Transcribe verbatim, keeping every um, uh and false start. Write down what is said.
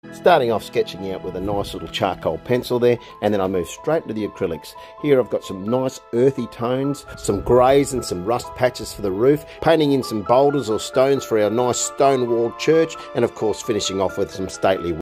Starting off sketching out with a nice little charcoal pencil there, and then I move straight into the acrylics. Here I've got some nice earthy tones, some greys and some rust patches for the roof, painting in some boulders or stones for our nice stone walled church, and of course finishing off with some stately